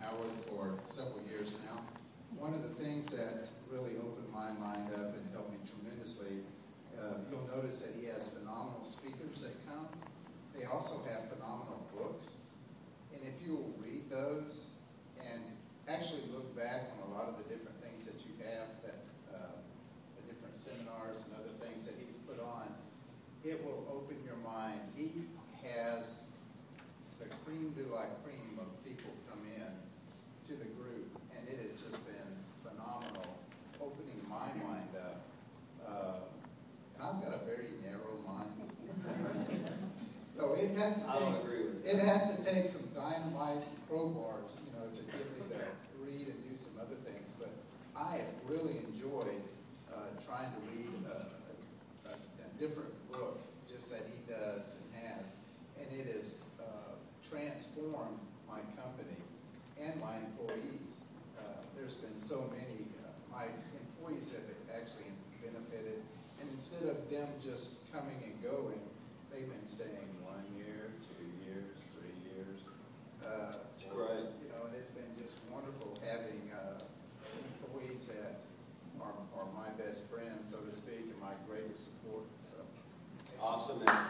Howard for several years now. One of the things that really opened my mind up and helped me tremendously, you'll notice that he has phenomenal speakers that come. They also have phenomenal books. And if you will read those and actually look back on a lot of the different things that you have, that the different seminars and other things that he's put on, it will open your mind. He has the cream de la cream of people come in to the group, and it has just been phenomenal, opening my mind up. And I've got a very narrow mind. So it has to take some dynamite crowbars, to get me to read and do some other things. But I have really enjoyed trying to read a different book just that he does and has, and it has transformed my company and my employees. There's been so many. My employees have actually benefited, and instead of them just coming and going, they've been staying 1 year, 2 years, 3 years. That's great. And it's been just wonderful having employees that are my best friends, so to speak, and my greatest support. So. Awesome.